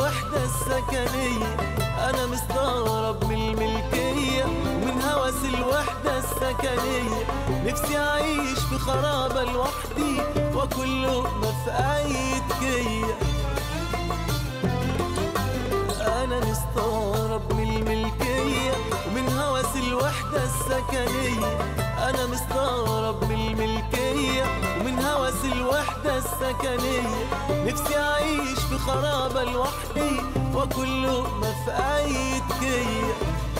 الوحدة السكنية. أنا مستغرب من الملكية ومن هوس الوحدة السكنية. نفسي أعيش في خرابة لوحدي وكل لقمة في أيد كية. أنا مستغرب من الملكية ومن هوس الوحدة السكنية. أنا مستغرب من الملكية ومن هوس الوحدة السكنية. نفسي أعيش في خرابة لوحدي وكل لقمة في أيد كية.